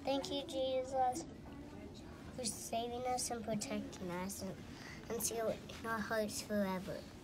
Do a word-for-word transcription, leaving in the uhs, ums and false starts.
Thank you, Jesus, for saving us and protecting us and, and sealing our hearts forever.